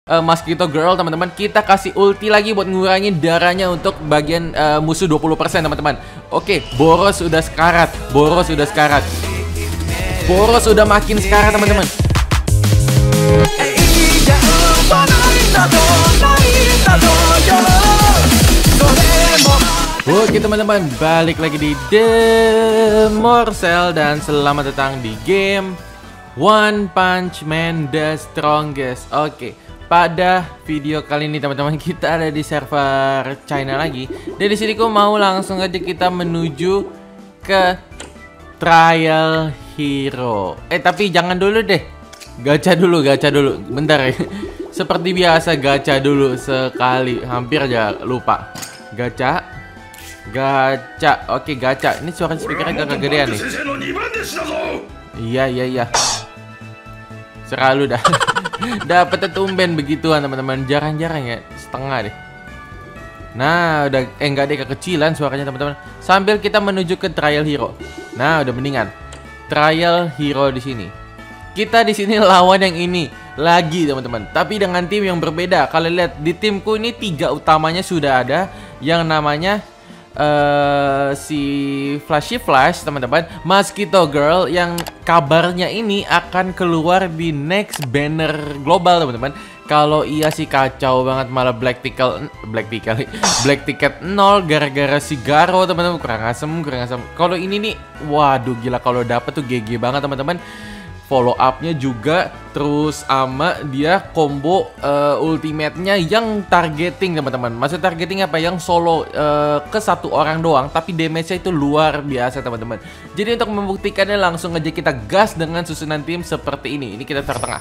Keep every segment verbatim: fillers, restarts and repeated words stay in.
uh, Mosquito Girl teman-teman, kita kasih ulti lagi buat ngurangin darahnya untuk bagian uh, musuh dua puluh persen teman-teman. Oke, Boros udah sekarat. Boros udah sekarat. Boros udah makin sekarat teman-teman. Oke teman-teman, balik lagi di The Morsel dan selamat datang di game One Punch Man The Strongest. Oke, pada video kali ini teman-teman kita ada di server China lagi. Dan di sini aku mau langsung aja kita menuju ke Trial Hero. Eh tapi jangan dulu deh, gacha dulu, gacha dulu, bentar ya. Seperti biasa gacha dulu sekali, hampir aja lupa. Gacha. Gacha, oke gacha. Ini suara speakernya agak gedean nih. Iya iya iya. Selalu dah. Dapat tumben begituan teman-teman. Jarang-jarang ya, setengah deh. Nah udah, eh enggak deh, kekecilan suaranya teman-teman. Sambil kita menuju ke Trial Hero. Nah udah mendingan. Trial Hero di sini. Kita di sini lawan yang ini lagi teman-teman. Tapi dengan tim yang berbeda. Kalian lihat di timku ini tiga utamanya sudah ada, yang namanya Uh, si Flashy Flash teman-teman, Mosquito Girl yang kabarnya ini akan keluar di next banner global teman-teman. Kalau iya sih kacau banget, malah Black Ticket Black Ticket Black Ticket nol gara-gara si Garo teman-teman. Kurang asem, kurang asem. Kalau ini nih, waduh gila, kalau dapet tuh G G banget teman-teman. Follow up-nya juga, terus ama dia combo uh, ultimate-nya yang targeting teman-teman. Maksud targeting apa? Yang solo uh, ke satu orang doang, tapi damage-nya itu luar biasa teman-teman. Jadi untuk membuktikannya langsung aja kita gas dengan susunan tim seperti ini. Ini kita taruh tengah.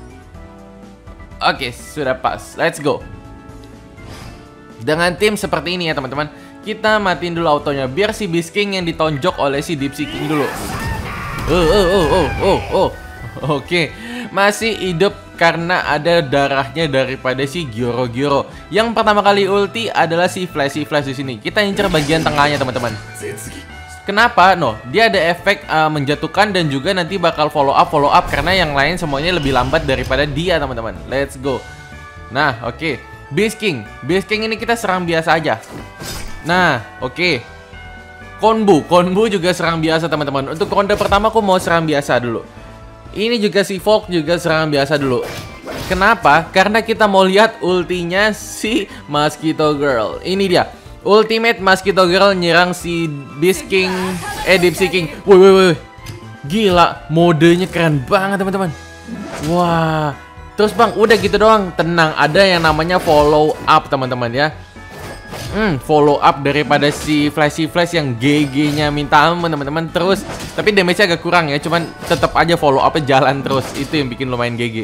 Oke, sudah pas. Let's go. Dengan tim seperti ini ya teman-teman, kita matiin dulu autonya biar si Beast King yang ditonjok oleh si Deep Sea King dulu. Oh, oh, oh, oh, oh, oh. Oke, masih hidup karena ada darahnya daripada si Gyoro Gyoro. Yang pertama kali ulti adalah si Flashy Flash di sini. Kita incer bagian tengahnya teman-teman. Kenapa? No, dia ada efek uh, menjatuhkan dan juga nanti bakal follow up follow up karena yang lain semuanya lebih lambat daripada dia teman-teman. Let's go. Nah, oke. Okay. Beast King, Beast King ini kita serang biasa aja. Nah, oke. Okay. Konbu, Konbu juga serang biasa teman-teman. Untuk ronde pertama aku mau serang biasa dulu. Ini juga si Folk juga serang biasa dulu. Kenapa? Karena kita mau lihat ultinya si Mosquito Girl. Ini dia, ultimate Mosquito Girl nyerang si Beast King, eh Deep Sea King. Woi woi woi, gila, modenya keren banget teman-teman. Wah, terus bang, udah gitu doang? Tenang, ada yang namanya follow up teman-teman ya. Hmm, follow up daripada si Flashy Flash yang G G-nya minta ampun teman-teman. Terus, tapi damage-nya agak kurang ya. Cuman tetap aja follow up-nya jalan terus. Itu yang bikin lumayan G G.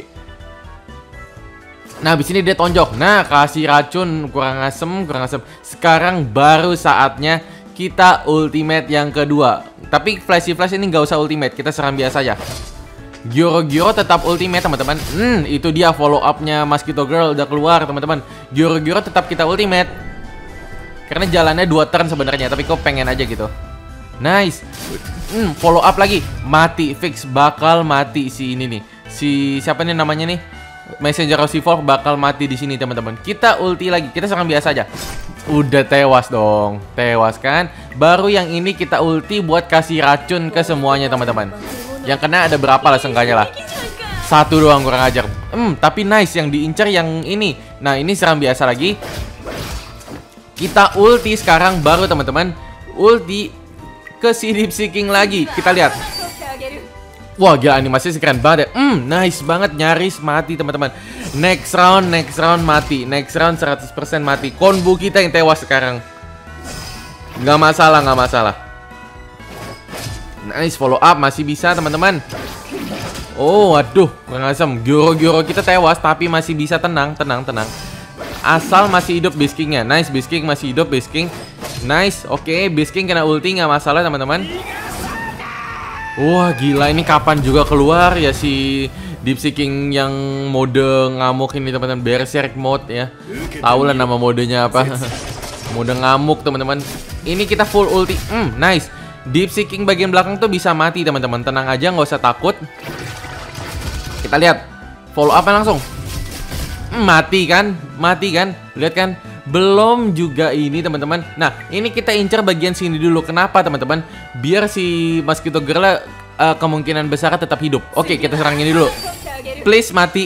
Nah, abis ini dia tonjok. Nah, kasih racun, kurang asem, kurang asem. Sekarang baru saatnya kita ultimate yang kedua. Tapi Flashy Flash ini nggak usah ultimate, kita serang biasa aja. Gyoro Gyoro tetap ultimate teman-teman. Hmm, itu dia follow up-nya Mosquito Girl udah keluar teman-teman. Gyoro Gyoro tetap kita ultimate. Karena jalannya dua turn sebenarnya, tapi kok pengen aja gitu. Nice. Hmm, follow up lagi. Mati fix, bakal mati si ini nih. Si siapa nih namanya nih? Messenger of si Folk bakal mati di sini teman-teman. Kita ulti lagi. Kita serang biasa aja. Udah tewas dong. Tewas kan? Baru yang ini kita ulti buat kasih racun ke semuanya teman-teman. Yang kena ada berapa lah seenggaknya lah. Satu doang, kurang ajar. Hmm, tapi nice yang diincar yang ini. Nah, ini serang biasa lagi. Kita ulti sekarang baru teman-teman. Ulti ke si Deep Sea King lagi. Kita lihat. Wah gila, animasinya keren banget ya. Hmm, nice banget, nyaris mati teman-teman. Next round, next round mati. Next round seratus persen mati. Konbu kita yang tewas sekarang. Nggak masalah, nggak masalah. Nice, follow up masih bisa teman-teman. Oh aduh, kurang asem. Gyoro-Gyoro kita tewas tapi masih bisa, tenang, tenang, tenang. Asal masih hidup Beast King-nya. Nice, Beast King masih hidup, Beast King. Nice, oke, okay. Beast King kena ulti, nggak masalah teman-teman. Wah gila, ini kapan juga keluar ya si Deep Sea King yang mode ngamuk ini teman-teman. Berserk mode ya. Tahu lah nama modenya apa. Mode ngamuk teman-teman. Ini kita full ulti. Hmm, nice. Deep Sea King bagian belakang tuh bisa mati teman-teman. Tenang aja, nggak usah takut. Kita lihat follow up langsung. Mati kan? Mati kan? Lihat kan? Belum juga ini teman-teman. Nah, ini kita incer bagian sini dulu. Kenapa teman-teman? Biar si Mosquito Girl uh, kemungkinan besar tetap hidup. Oke, kita serang ini dulu. Please mati.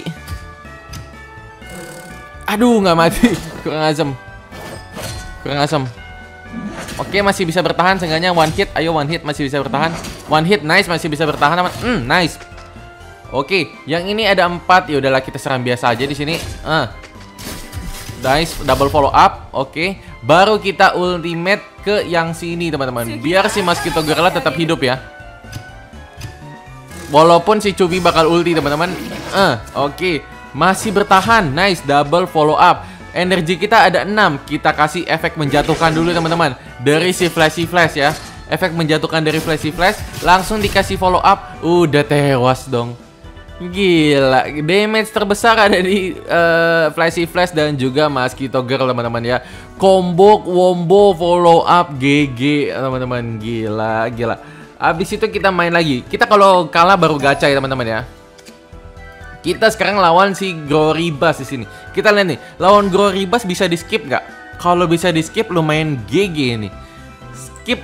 Aduh, nggak mati. Kurang asem. Kurang asem. Oke, masih bisa bertahan. Seenggaknya one hit. Ayo one hit masih bisa bertahan. One hit, nice, masih bisa bertahan. Hmm, nice. Oke, yang ini ada empat. Ya udahlah, kita serang biasa aja di sini. Ah. Uh. Nice, double follow up. Oke, baru kita ultimate ke yang sini teman-teman. Biar si Mosquito Girl tetap hidup ya. Walaupun si Chubby bakal ulti teman-teman. uh, Oke, masih bertahan. Nice, double follow up. Energi kita ada enam. Kita kasih efek menjatuhkan dulu teman-teman. Dari si Flashy Flash ya. Efek menjatuhkan dari Flashy Flash. Langsung dikasih follow up. Udah tewas dong. Gila, damage terbesar ada di uh, Flashy Flash dan juga Mosquito Girl teman-teman ya. Combo, wombo, follow up, G G teman-teman. Gila, gila. Abis itu kita main lagi. Kita kalau kalah baru gacha ya teman-teman ya. Kita sekarang lawan si Goribas di sini. Kita lihat nih, lawan Goribas bisa di skip nggak? Kalau bisa di skip lumayan G G nih. Skip,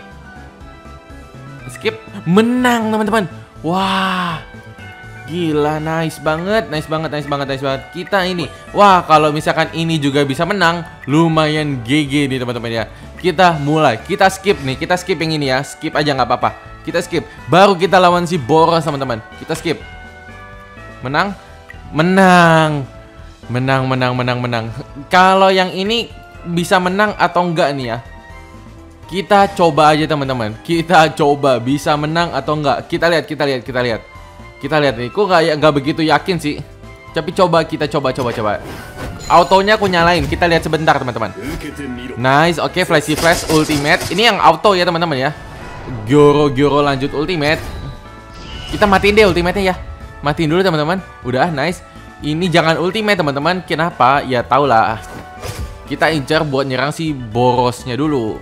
skip, menang teman-teman. Wah. Gila, nice banget, nice banget, nice banget, nice banget. Kita ini, wah kalau misalkan ini juga bisa menang, lumayan G G nih teman-teman ya. Kita mulai, kita skip nih, kita skip yang ini ya. Skip aja nggak apa-apa, kita skip. Baru kita lawan si Boros teman-teman. Kita skip. Menang, menang, menang, menang, menang, menang. Kalau yang ini bisa menang atau enggak nih ya? Kita coba aja teman-teman. Kita coba bisa menang atau enggak. Kita lihat, kita lihat, kita lihat. Kita lihat nih, kok nggak nggak begitu yakin sih. Tapi coba kita coba coba coba. Autonya aku nyalain. Kita lihat sebentar teman-teman. Nice, oke, okay, Flashy Flash ultimate. Ini yang auto ya teman-teman ya. Gyoro Gyoro lanjut ultimate. Kita matiin deh ultimate-nya ya. Matiin dulu teman-teman. Udah, nice. Ini jangan ultimate teman-teman. Kenapa? Ya tau lah. Kita incar buat nyerang si Borosnya dulu.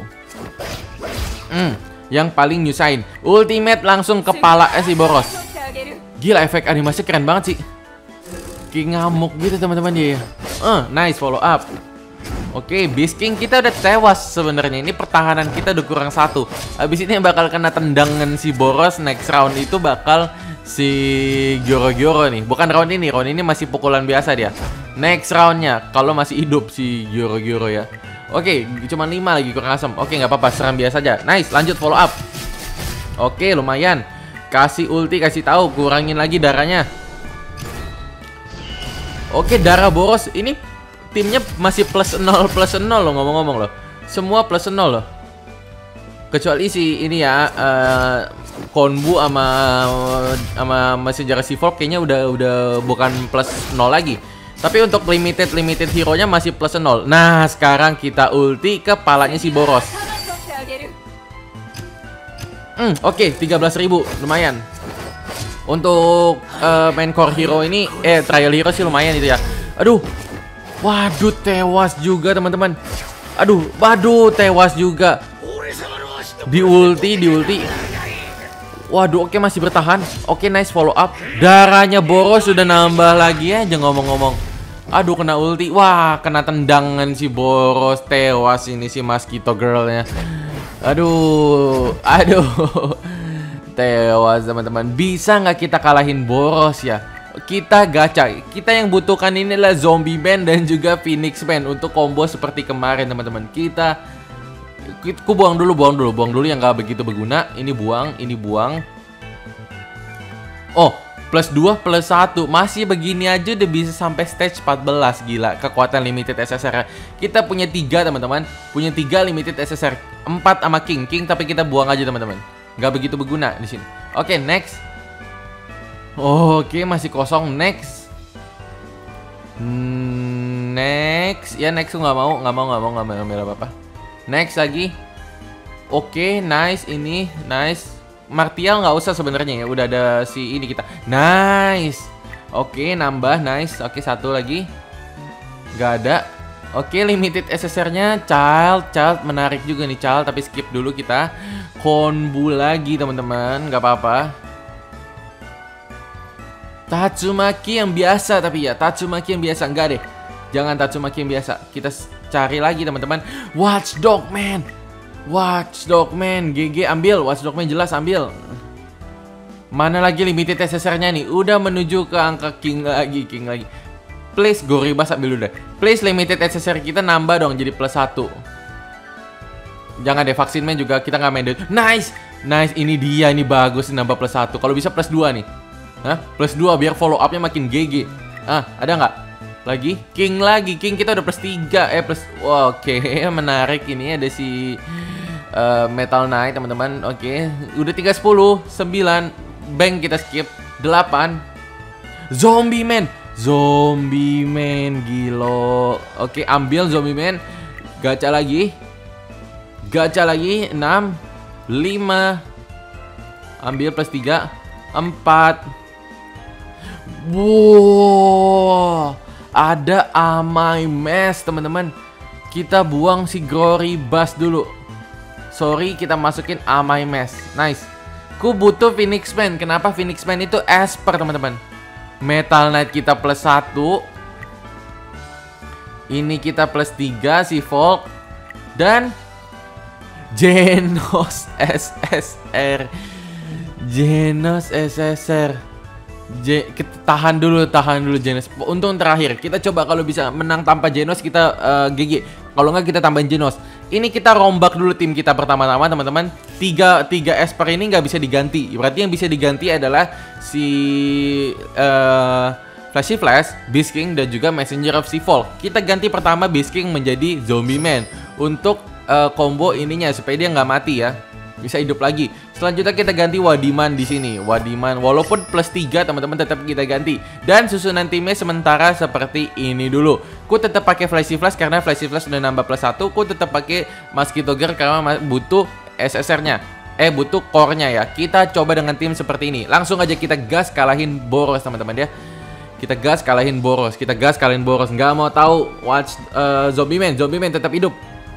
Hmm, yang paling nyusahin. Ultimate langsung kepala eh, si Boros. Gila, efek animasi keren banget sih. Kayak ngamuk gitu teman-teman dia. Uh, nice follow up. Oke, okay, Beast King kita udah tewas sebenarnya. Ini pertahanan kita udah kurang satu. Abis ini bakal kena tendangan si Boros. Next round itu bakal si Gyoro-Gyoro nih. Bukan round ini, round ini masih pukulan biasa dia. Next roundnya kalau masih hidup si Gyoro-Gyoro ya. Oke, okay, cuma lima lagi kurang asem. Oke, okay, nggak apa-apa, serang biasa aja. Nice, lanjut follow up. Oke, okay, lumayan. Kasih ulti, kasih tahu, kurangin lagi darahnya. Oke, darah Boros ini timnya masih plus nol plus nol loh, ngomong-ngomong loh. Semua plus nol loh. Kecuali si ini ya, uh, Konbu sama sama Messenger Seaforth kayaknya udah udah bukan plus nol lagi. Tapi untuk limited limited hero-nya masih plus nol. Nah, sekarang kita ulti kepalanya si Boros. Hmm, oke, okay, tiga belas ribu, lumayan. Untuk uh, main core hero ini, eh trial hero sih lumayan itu ya. Aduh, waduh tewas juga teman-teman. Aduh, waduh tewas juga. Di ulti, di ulti. Waduh, oke okay, masih bertahan. Oke, okay, nice follow up. Darahnya Boros sudah nambah lagi aja ngomong-ngomong. Aduh, kena ulti. Wah, kena tendangan si Boros, tewas ini si Mosquito Girl-nya. Aduh, aduh, tewas teman-teman. Bisa nggak kita kalahin Boros ya? Kita gacha. Kita yang butuhkan ini adalah Zombie Man dan juga Phoenix Man untuk combo seperti kemarin teman-teman. Kita, ku buang dulu, buang dulu, buang dulu yang nggak begitu berguna. Ini buang, ini buang. Oh, plus dua, plus satu. Masih begini aja udah bisa sampai stage empat belas. Gila, kekuatan limited S S R. Kita punya tiga teman-teman. Punya tiga limited S S R. Empat sama King. King tapi kita buang aja teman-teman. Nggak begitu berguna di sini. Oke, next. Oke, masih kosong. Next. Hmm, next. Ya, next nggak mau. Nggak mau, nggak mau, nggak mau ngambil apa-apa. Next lagi. Oke, nice. Ini, nice. Martial nggak usah sebenarnya ya, udah ada si ini kita. Nice. Oke, nambah, nice. Oke, satu lagi. Nggak ada. Oke, limited S S R-nya Child, Child menarik juga nih Child, tapi skip dulu kita. Konbu lagi teman-teman, nggak apa-apa. Tatsumaki yang biasa tapi ya, Tatsumaki yang biasa enggak deh. Jangan Tatsumaki yang biasa. Kita cari lagi teman-teman. Watchdog Man. Watchdog Man. G G ambil. Watchdog Man jelas ambil. Mana lagi limited S S R-nya nih? Udah menuju ke angka King lagi. King lagi. Please Goribas ambil udah. Please limited S S R kita nambah dong jadi plus satu. Jangan deh, vaksin man juga kita nggak main deh. Nice. Nice. Ini dia. Ini bagus. Nambah plus satu. Kalau bisa plus dua nih. Hah? Plus dua biar follow up-nya makin G G. Ah, ada nggak? Lagi? King lagi. King kita udah plus tiga. Eh, plus... Wow, oke. Okay. Menarik. Ini ada si... Uh, Metal Knight, teman-teman. Oke. Okay. Udah tiga sepuluh. sembilan. Bank kita skip. delapan. Zombie Man. Zombie Man. Gilo. Oke, okay, ambil Zombie Man. Gacha lagi. Gacha lagi. enam. lima. Ambil plus tiga. empat. Wow, ada Amai Mes teman-teman. Kita buang si Glory Bass dulu. Sorry, kita masukin Amai Mes. Nice. Ku butuh Phoenix Man. Kenapa Phoenix Man itu Esper teman-teman? Metal Knight kita plus satu. Ini kita plus tiga si Volk. Dan Genos S S R. Genos S S R. J kita tahan dulu, tahan dulu Genos. Untung terakhir. Kita coba kalau bisa menang tanpa Genos kita uh, G G. Kalau nggak kita tambahin Genos. Ini kita rombak dulu tim kita pertama-tama teman-teman. Tiga tiga Esper ini nggak bisa diganti. Berarti yang bisa diganti adalah si uh, Flashy Flash, Beast King dan juga Messenger of Seafall. Kita ganti pertama Beast King menjadi Zombie Man untuk uh, combo ininya supaya dia nggak mati ya. Bisa hidup lagi. Selanjutnya kita ganti Wadiman di sini. Wadiman walaupun plus tiga teman-teman tetap kita ganti. Dan susunan timnya sementara seperti ini dulu. Ku tetap pakai Flashy Flash karena Flashy Flash sudah nambah plus satu. Ku tetap pakai Mosquito Girl karena butuh S S R-nya. Eh butuh core-nya ya. Kita coba dengan tim seperti ini. Langsung aja kita gas kalahin Boros teman-teman ya. Kita gas kalahin Boros. Kita gas kalahin Boros. Nggak mau tahu watch uh, Zombie Man. Zombie Man tetap hidup.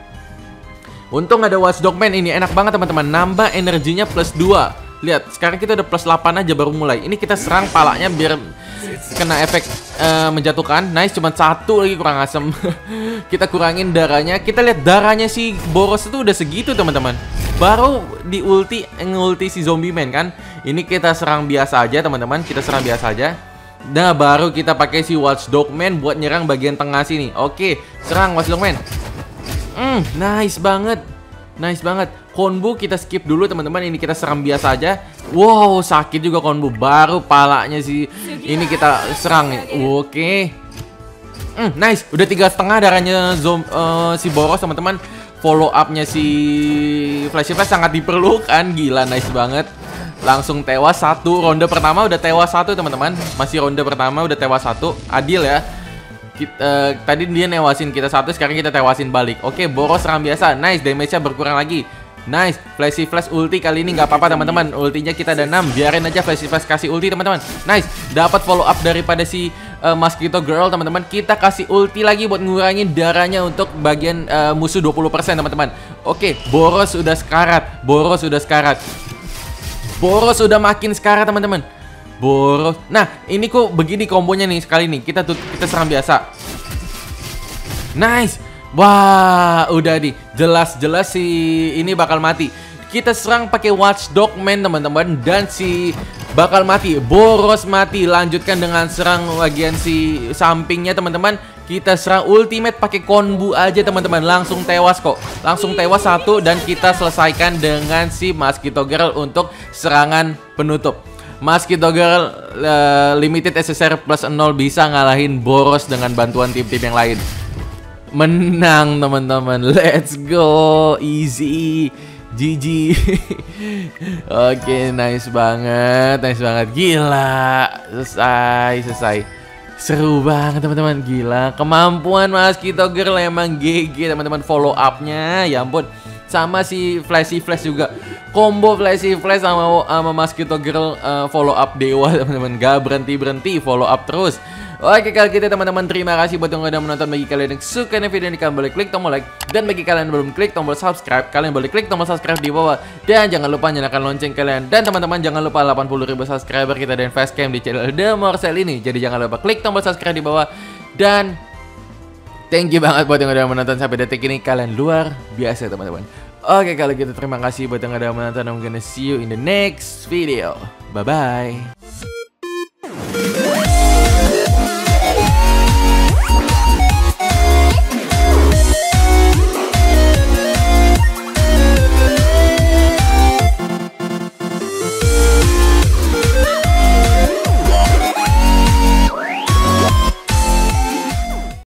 Untung ada Watchdog Man ini, enak banget teman-teman. Nambah energinya plus dua. Lihat, sekarang kita udah plus delapan aja baru mulai. Ini kita serang palanya biar kena efek uh, menjatuhkan. Nice, cuma satu lagi kurang asem. Kita kurangin darahnya. Kita lihat darahnya si Boros itu udah segitu teman-teman. Baru di ulti, ngulti si Zombie Man kan. Ini kita serang biasa aja teman-teman. Kita serang biasa aja. Nah, baru kita pakai si Watchdog Man buat nyerang bagian tengah sini. Oke, serang Watchdog Man. Hmm, nice banget. Nice banget. Konbu kita skip dulu teman-teman. Ini kita serang biasa aja. Wow, sakit juga Konbu. Baru palanya sih. Ini kita serang nih. Oke. Hmm, nice. Udah tiga setengah darahnya zom, uh, si Boros teman-teman. Follow up-nya si Flashy Flash sangat diperlukan. Gila, nice banget. Langsung tewas satu. Ronde pertama udah tewas satu teman-teman. Masih ronde pertama udah tewas satu. Adil ya. Kita, uh, tadi dia newasin kita satu, sekarang kita tewasin balik. Oke, Boros serang biasa. Nice, damage-nya berkurang lagi. Nice, Flashy Flash ulti kali ini nggak apa-apa teman-teman. Ultinya kita ada enam, biarin aja Flashy Flash kasih ulti teman-teman. Nice, dapat follow up daripada si uh, Mosquito Girl teman-teman. Kita kasih ulti lagi buat ngurangin darahnya untuk bagian uh, musuh dua puluh persen teman-teman. Oke, Boros udah sekarat. Boros udah sekarat. Boros udah makin sekarat teman-teman. Boros. Nah, ini kok begini kombonya nih sekali nih. Kita tuh kita serang biasa. Nice. Wah, udah nih. Jelas-jelas si ini bakal mati. Kita serang pakai Watchdog Man teman-teman dan si bakal mati. Boros mati. Lanjutkan dengan serang bagian si sampingnya teman-teman. Kita serang ultimate pakai Konbu aja teman-teman. Langsung tewas kok. Langsung tewas satu dan kita selesaikan dengan si Mosquito Girl untuk serangan penutup. Mosquito Girl uh, limited S S R plus nol bisa ngalahin Boros dengan bantuan tim-tim yang lain. Menang teman-teman. Let's go. Easy. G G. Oke, nice banget. Nice banget. Gila. Selesai, selesai. Seru banget teman-teman. Gila. Kemampuan Mosquito Girl emang G G teman-teman. Follow up-nya ya ampun. Sama si Flashy Flash juga. Combo Flashy Flash sama, sama Mosquito Girl uh, follow up dewa teman-teman. Gak berhenti-berhenti, follow up terus. Oke, kalau gitu teman-teman, terima kasih buat yang udah menonton. Bagi kalian yang suka nih video ini, kalian boleh klik tombol like. Dan bagi kalian yang belum klik tombol subscribe, kalian boleh klik tombol subscribe di bawah. Dan jangan lupa nyalakan lonceng kalian. Dan teman-teman, jangan lupa delapan puluh ribu subscriber kita dan facecam di channel The Morsel ini. Jadi jangan lupa klik tombol subscribe di bawah. Dan Thank you banget buat yang udah menonton sampai detik ini. Kalian luar biasa teman-teman. Oke, kalau gitu terima kasih buat yang udah menonton. I'm gonna see you in the next video. Bye-bye.